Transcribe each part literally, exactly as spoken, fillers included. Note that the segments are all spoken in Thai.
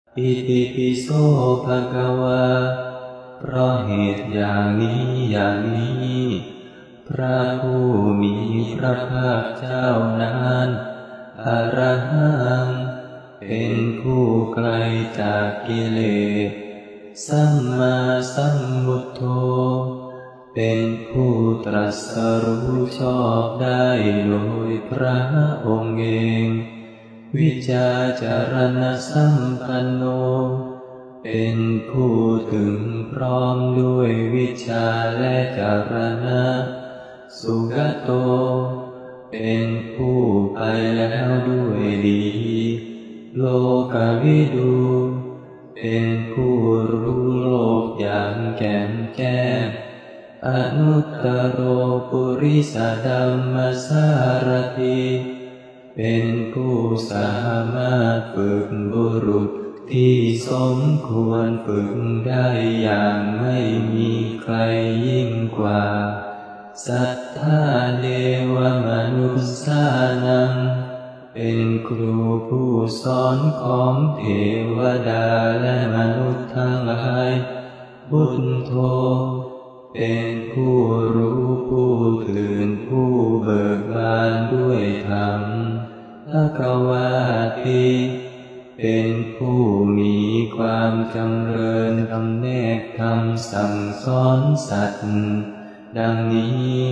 อิติปิโสภะคะวาเพราะเหตุอย่างนี้อย่างนี้พระผู้มีพระภาคเจ้านั้นอรหังเป็นผู้ไกลจากกิเลสสัมมาสัมพุทโธเป็นผู้ตรัสรู้ชอบได้โดยพระองค์เองวิชาจารณสัมปันโนเป็นผู้ถึงพร้อมด้วยวิชาและจารณะสุขโตเป็นผู้ไปแล้วด้วยดีโลกวิดูเป็นผู้รู้โลกอย่างแก่มแจ้งอนุตตโรปุริสธัมมสารถิเป็นผู้สามารถฝึกบุรุษที่สมควรฝึกได้อย่างไม่มีใครยิ่งกว่าสัทธาเทวมนุสสานังเป็นครูผู้สอนของเทวดาและมนุษย์ทั้งหลายพุทโธเป็นผู้รู้ผู้ตื่นผู้เบิกบานด้วยธรรมภควาติเป็นผู้มีความจำเริญจำแนกธรรมสั่งสอนสัตว์ดังนี้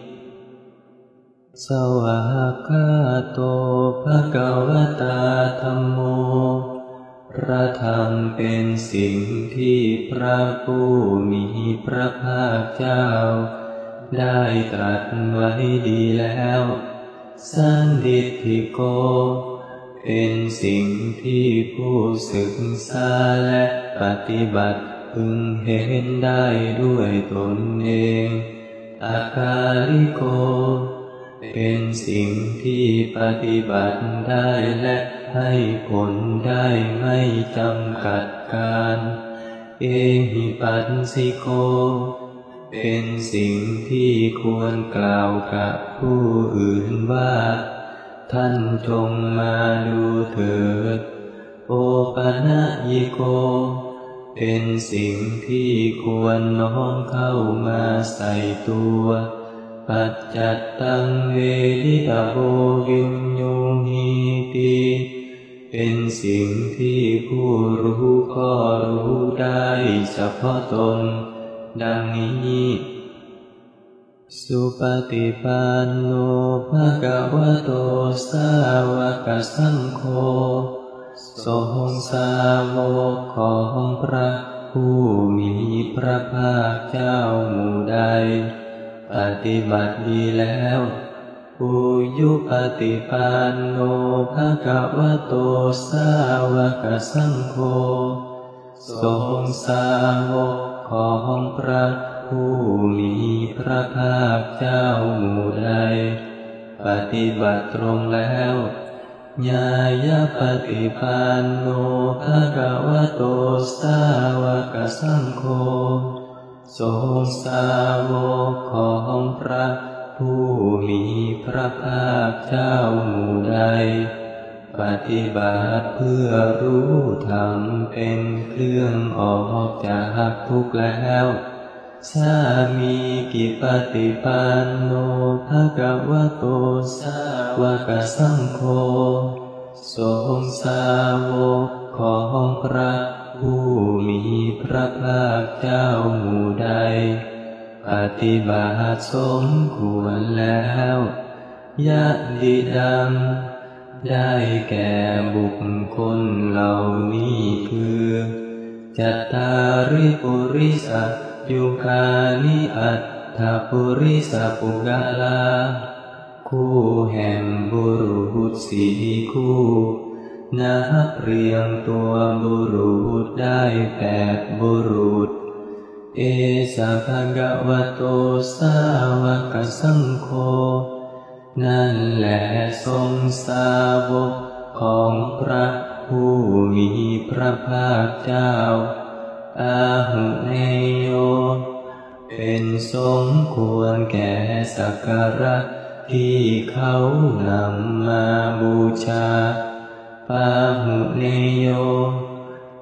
สวากขาโตภควตาธัมโมพระธรรมเป็นสิ่งที่พระผู้มีพระภาคเจ้าได้ตรัสไว้ดีแล้วสันทิฏฐิโกเป็นสิ่งที่ผู้ศึกษาและปฏิบัติพึงเห็นได้ด้วยตนเองอากาลิโกเป็นสิ่งที่ปฏิบัติได้และให้ผลได้ไม่จำกัดการเอหิปัสสิโกเป็นสิ่งที่ควรกล่าวกับผู้อื่นว่าท่านจงมาดูเถิดโอปนัญิโกเป็นสิ่งที่ควรน้อมเข้ามาใส่ตัวปัจจัตตังเวทิตาโภวิญโยหิติเป็นสิ่งที่ผู้รู้ก็รู้ได้เฉพาะตนดังนี้สุปฏิปันโนภะคะวะโตสาวกสังโฆทรงสาวกของพระผู้มีพระภาคเจ้าหมู่ใดปฏิบัติดีแล้วปุยุปฏิปันโนภะคะวะโตสาวกสังโฆทรงสาวกของพระผู้มีพระภาคเจ้าหมู่ใดปฏิบัติตรงแล้วญาญาปฏิปันโนภะคะวะโตสาวกสังโฆทรงสาวกของพระผู้มีพระภาคเจ้าหมู่ใดปฏิบัติเพื่อรู้ธรรมเป็นเครื่องออกจากทุกข์แล้วสามีกิปฏิปันโนภะคะวะโตสาวกสังโฆทรงสาวกของพระผู้มีพระภาคเจ้าหมู่ใดปฏิบัติสมควรแล้วยะติดังได้แก่บุคคลเหล่านี้คือจัตตาริปุริสยุคานิอัตถปุริสปุกลาคู่แห่งบุรุษสี่คู่นับเรียงตัวบุรุษได้แปดบุรุษเอสะภะคะวะโตสาวกสังโฆนั่นแหละทรงสาวกของพระผู้มีพระภาคเจ้าอาหุเนโยเป็นสมควรแก่สักการะที่เขานำมาบูชาปาหุเนโย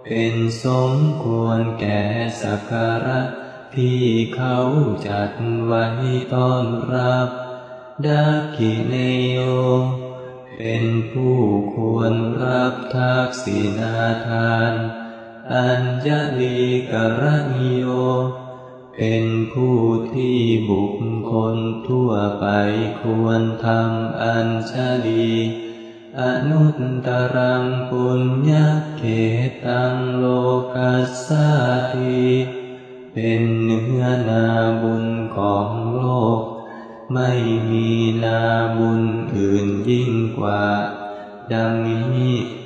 เป็นสมควรแก่สักการะที่เขาจัดไว้ต้อนรับดักขิเนโยเป็นผู้ควรรับทักษิณาทานอัญญลีกรณิโยเป็นผู้ที่บุคคลทั่วไปควรทำอัญชลีอนุตตรังปุญญเขตังโลกัสสาติเป็นเนื้อนาบุญของโลกไม่มีนาบุญอื่นยิ่งกว่าดังนี้